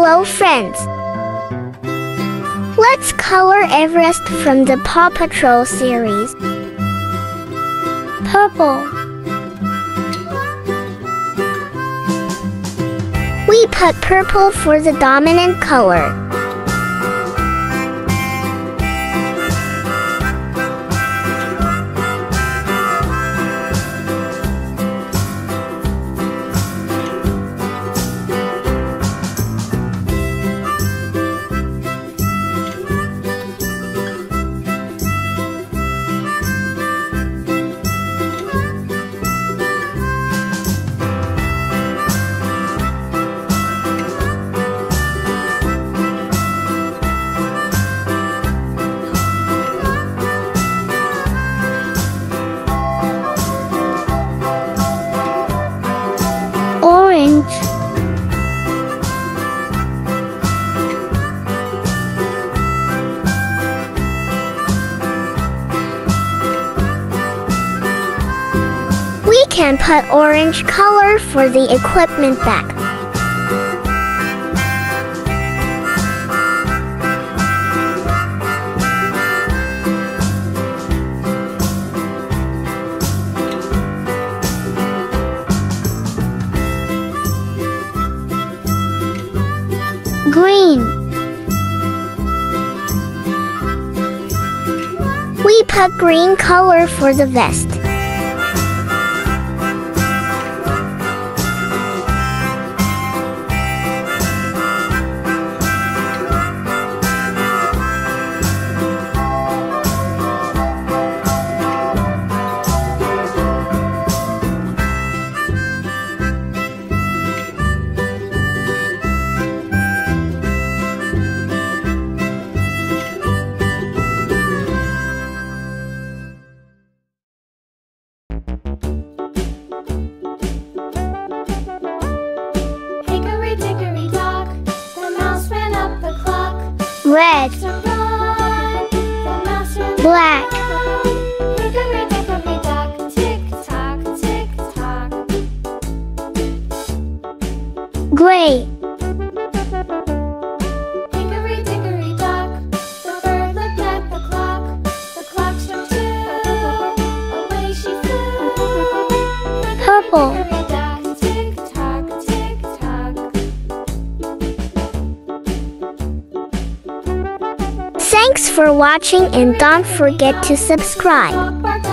Hello friends! Let's color Everest from the Paw Patrol series. Purple. We put purple for the dominant color. Orange. We can put orange color for the equipment bag. Green. We put green color for the vest. Red. Black. Gray. Purple. Thanks for watching and don't forget to subscribe.